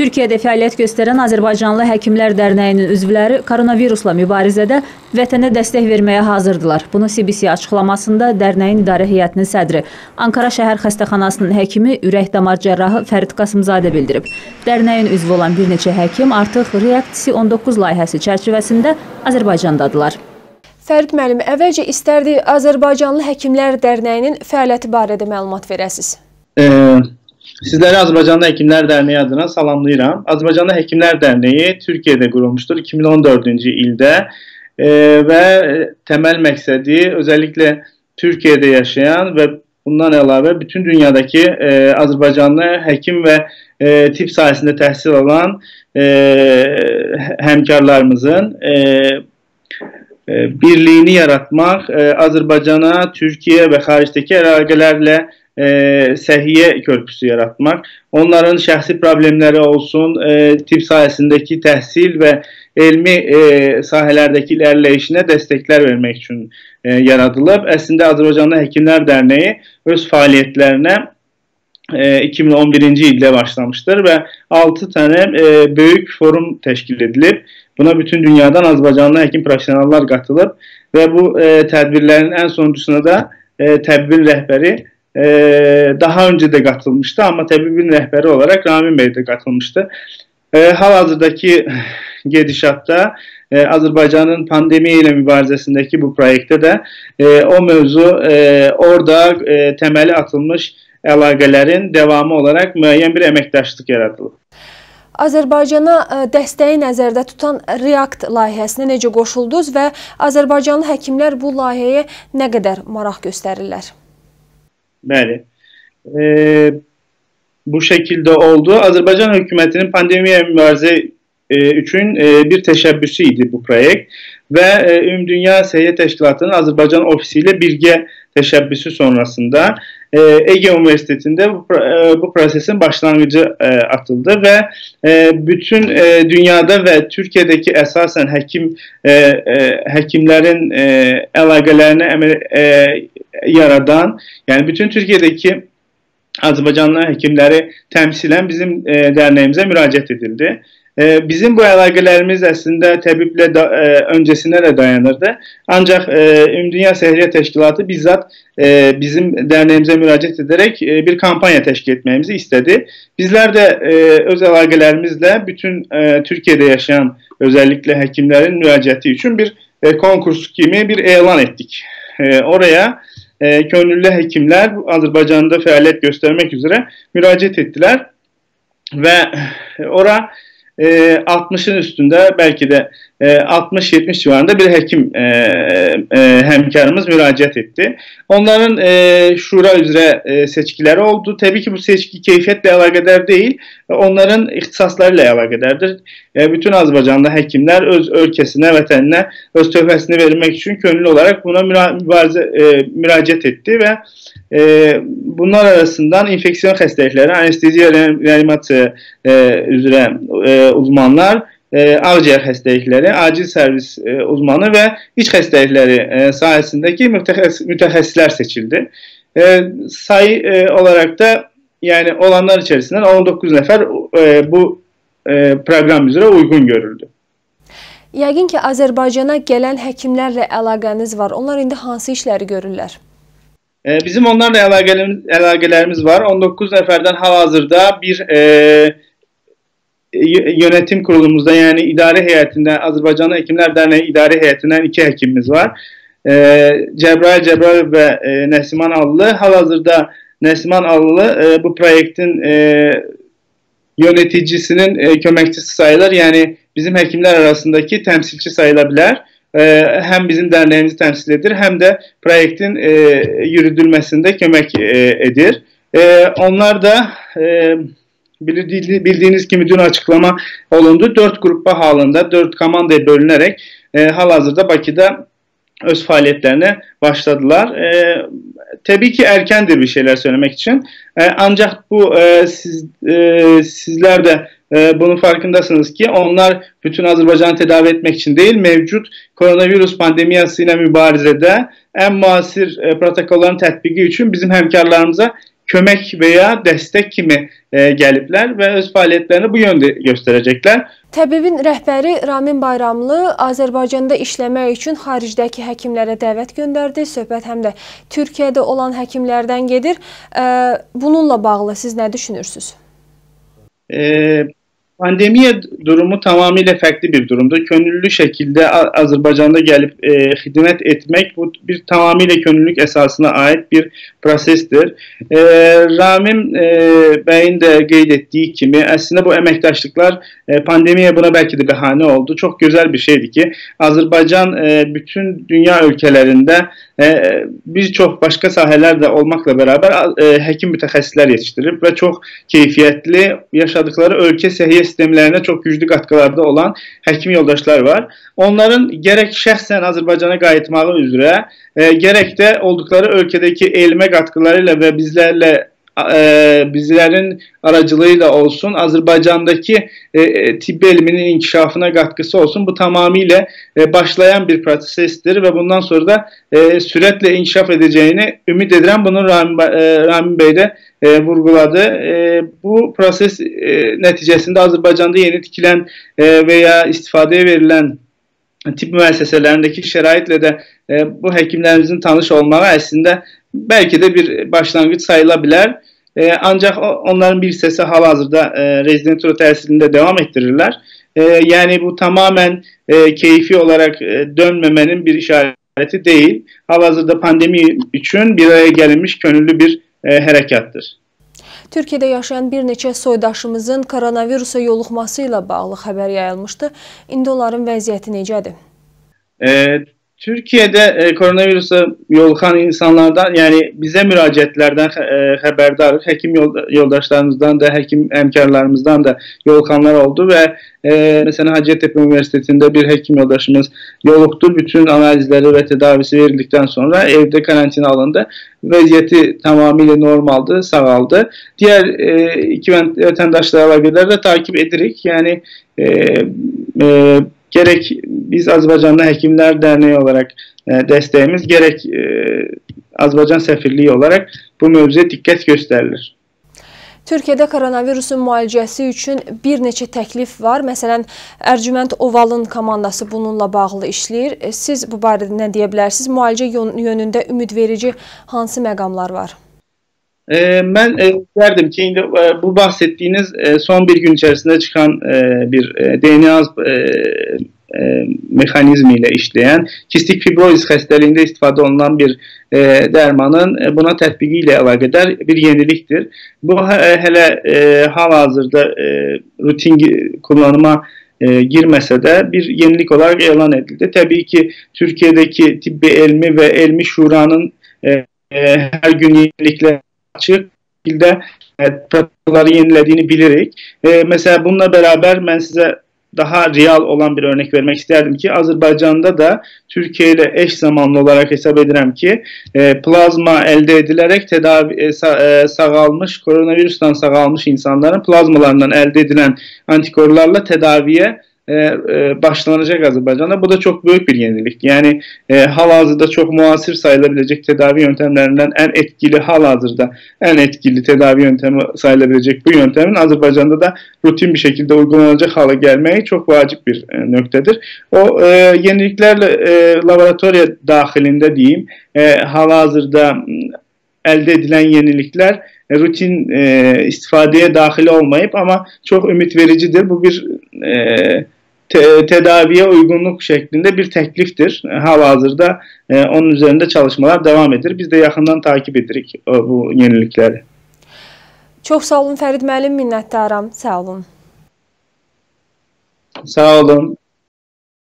Türkiyədə fəaliyyət göstərən Azərbaycanlı Həkimlər Dərnəyinin üzvləri koronavirusla mübarizədə vətənə dəstək verməyə hazırdılar. Bunu CBC açıqlamasında dərnəyin idarə heyətinin sədri, Ankara şəhər xəstəxanasının həkimi, ürək-damar cərrahı Fərid Qasımzadə bildirib. Dərnəyin üzvü olan bir neçə həkim artıq React-19 layihəsi çərçivəsində Azərbaycandadılar. Fərid müəllim, əvvəlcə istərdik Azərbaycanlı Həkimlər Dərnəyinin fəaliyyəti barədə məlumat verəsiniz. Sizləri Azərbaycanlı Həkimlər Dərneyi adına salamlayıram. Azərbaycanlı Həkimlər Dərneyi Türkiyədə qurulmuşdur 2014-cü ildə və təməl məqsədi özəlliklə Türkiyədə yaşayan və bundan əlavə bütün dünyadakı Azərbaycanlı həkim və tibb sahəsində təhsil alan həmkarlarımızın birliyini yaratmaq, Azərbaycana, Türkiyə və xaricdəki əlaqələrlə səhiyyə körpüsü yaratmaq, onların şəxsi problemləri olsun, tibb sahəsindəki təhsil və elmi sahələrdəki irəliləyişinə dəstəklər vermək üçün yaradılıb. Əslində Azərbaycanlı Həkimlər Dərneyi öz fəaliyyətlərinə 2011-ci ildə başlamışdır və 6 tənə böyük forum təşkil edilib. Buna bütün dünyadan Azərbaycanlı həkim professionallar qatılıb və bu tədbirlərin ən sonuncusuna da tədbirin rəhbəri daha öncə də qatılmışdı, amma təbibin rəhbəri olaraq Ramin bəy də qatılmışdı. Hal-hazırdakı gedişatda Azərbaycanın pandemiya ilə mübarizəsindəki bu proyektdə də o mövzu orada təməli atılmış əlaqələrin davamı olaraq müəyyən bir əməkdaşlıq yaradılıb. Azərbaycana dəstəyi nəzərdə tutan React layihəsinə necə qoşuldunuz və Azərbaycanlı həkimlər bu layihəyə nə qədər maraq göstərirlər? Bəli, bu şəkildə oldu. Azərbaycan hökumətinin pandemiya mübarizə üçün bir təşəbbüsü idi bu proyekt və Ümumdünya Səhiyyə Təşkilatının Azərbaycan ofisi ilə birgə təşəbbüsü sonrasında Ege Üniversitetində bu prosesin başlanğıcı atıldı və bütün dünyada və Türkiyədəki əsasən həkimlərin əlaqələrini yaradan, yəni bütün Türkiyədəki Azərbaycanlı həkimləri təmsilən bizim dərnəyimizə müraciət edildi. Bizim bu əlaqələrimiz əslində təbiblə öncəsinə də dayanırdı. Ancaq Ümumdünya Səhiyyə Təşkilatı bizzat bizim dərnəyimizə müraciət edərək bir kampanya təşkil etməyimizi istədi. Bizlər də öz əlaqələrimizlə bütün Türkiyədə yaşayan özəlliklə həkimlərin müraciəti üçün bir konkurs kimi bir elan etdik. Oraya könüllü həkimlər Azərbaycanda fəaliyyət göstərmək üzrə müraciət etdilər və ora 60'ın üstündə, bəlkə də 60-70 civarında bir həkim həmkarımız müraciət etdi. Onların şura üzrə seçkiləri oldu. Təbii ki, bu seçki keyfiyyətlə əlaqədar deyil, onların ixtisasları ilə əlaqədardır. Bütün Azərbaycanlı həkimlər öz ölkəsinə, vətəninə, öz töhfəsini vermək üçün könüllü olaraq buna müraciət etdi və bunlar arasından infeksiyon xəstəlikləri, anesteziya, reanimasiya üzrə uzmanlar, ağciyər xəstəlikləri, acil servis uzmanı və iç xəstəlikləri sahəsindəki mütəxəssislər seçildi. Sayı olaraq da yəni olanlar içərisindən 19 nəfər bu proqram üzrə uyğun görüldü. Yəqin ki, Azərbaycana gələn həkimlərlə əlaqəniz var. Onlar indi hansı işləri görürlər? Bizim onlarla əlaqələrimiz var. 19 nəfərdən hal-hazırda bir yönetim kurulumuzda, yəni idarə heyətində, Azərbaycanlı Həkimlər Dərneyi idarə heyətindən 2 həkimimiz var. Cəbrayıl və Nəsiman Allı. Hal-hazırda Nəsiman Allı bu proyektin yöneticisinin köməkçisi sayılır. Yəni bizim həkimlər arasındakı təmsilçi sayıla bilər. Həm bizim dərnəyimizi təmsil edir, həm də proyektin yürüdülməsində kömək edir. Onlar da bildiğiniz kimi dün açıklama olundu. 4 qrupa halında, 4 komandaya bölünərək hal-hazırda Bakıda öz fəaliyyətlərinə başladılar. Təbii ki, erkendir bir şeyler söylemek için. Ancak bu sizler de bunun farkındasınız ki onlar bütün Azerbaycan'ı tedavi etmek için değil, mevcut koronavirüs pandemiyası ile mübarizede en muasir protokolların tətbiqi için bizim həmkarlarımıza kömək veya dəstək kimi gəliblər və öz fəaliyyətlərini bu yöndə göstərəcəklər. Təbibin rəhbəri Ramin Bayramlı Azərbaycanda işləmək üçün xaricdəki həkimlərə dəvət göndərdi. Söhbət həm də Türkiyədə olan həkimlərdən gedir. Bununla bağlı siz nə düşünürsünüz? Pandemiya durumu tamamilə fərqli bir durumdur. Könüllü şəkildə Azərbaycanda gəlib xidmət etmək bu bir tamamilə könüllülük əsasına aid bir prosesdir. Ramin bəyin də qeyd etdiyi kimi əslində bu əməkdaşlıqlar pandemiya buna bəlkə də bəhanə oldu. Çox gözəl bir şeydir ki, Azərbaycan bütün dünya ölkələrində bir çox başqa sahələr də olmaqla bərabər həkim mütəxəssislər yetişdirib və çox keyfiyyətli yaşadıkları ölkə səhiyyə sistemlərinə çox güclü qatqılarda olan həkim yoldaşlar var. Onların gərək şəxsən Azərbaycana qayıtmağı üzrə, gərək də olduqları ölkədəki elmə qatqıları ilə və bizlərin aracılığıyla olsun, Azərbaycandakı tibbi elminin inkişafına qatqısı olsun. Bu tamamilə başlayan bir prosesdir və bundan sonra da sürətlə inkişaf edəcəyini ümid edirəm. Bunu Ramin bəy də vurguladı. Bu proses nəticəsində Azərbaycanda yeni tikilən veya istifadəyə verilən tibb müəssisələrindəki şəraitlə də bu həkimlərimizin tanış olmağı əslində bəlkə də bir başlanğıc sayıla bilər. Ancaq onların bir hissəsi hal-hazırda rezidentura təhsilində devam etdirirlər. Yəni bu tamamen keyfi olarak dönmemenin bir işareti değil. Hal-hazırda pandemi üçün bir araya gəlinmiş könüllü bir hərəkatdır. Türkiyədə yaşayan bir neçə soydaşımızın koronavirusa yoluxması ilə bağlı xəbər yayılmışdı. İndi onların vəziyyəti necədir? Türkiye'de koronavirusa yoluxan insanlardan, yani bize müracaatlerden haberdarız. Hekim yoldaşlarımızdan da, hekim hemkarlarımızdan da yoluxanlar oldu ve mesela Hacettepe Üniversitesi'nde bir hekim yoldaşımız yoluxdu. Bütün analizleri ve tedavisi verildikten sonra evde karantina alındı. Vəziyyəti tamamilə normaldı, sağaldı. Diğer iki vatandaşlarla əlaqələri de takip edirik. Yani gerek biz Azərbaycanlı Həkimlər Dərneği olarak dəstəyimiz, gerek Azərbaycan Səfirliyi olarak bu mövzuya diqqət göstərilir. Türkiyədə koronavirusun müalicəsi üçün bir neçə təklif var. Məsələn, Ərcümənd Ovalın komandası bununla bağlı işləyir. Siz bu barədə nə deyə bilərsiniz? Müalicə yönündə ümidverici hansı məqamlar var? Ben derdim ki indi bu bahsettiğiniz son bir gün içerisinde çıkan bir DNA mekanizmiyle işleyen kistik fibrozis xəstəliyində istifadə olunan bir dərmanın buna tətbiqi ilə əlaqədar bir yeniliktir. Bu hələ hal-hazırda rutin kullanıma girməsə də bir yenilik olarak elan edildi. Təbii ki Türkiye'deki tibbi elmi ve elmi şuranın her gün yenilikler açık şekilde protokolları yenilediğini bilirik. Mesela bununla beraber ben size daha real olan bir örnek vermek isterdim ki Azerbaycan'da da Türkiye ile eş zamanlı olarak hesap edirəm ki plazma elde edilerek tedavi sağalmış, koronavirüsten sağalmış insanların plazmalarından elde edilen antikorlarla tedaviye başlanacak Azerbaycan'da. Bu da çok büyük bir yenilik. Yani halihazırda çok muasir sayılabilecek tedavi yöntemlerinden en etkili, halihazırda en etkili tedavi yöntemi sayılabilecek bu yöntemin Azerbaycan'da da rutin bir şekilde uygulanacak hale gelmeyi çok vacip bir noktadır. O yeniliklerle laboratuvar dahilinde diyeyim, halihazırda elde edilen yenilikler rutin istifadeye dahil olmayıp ama çok ümit vericidir. Bu bir tedaviye uygunluk şeklinde bir tekliftir. Halihazırda onun üzerinde çalışmalar devam edir. Biz de yakından takip edirik bu yenilikleri. Çox sağ olun Fərid müəllim, minnətdaram. Sağ olun. Sağ olun.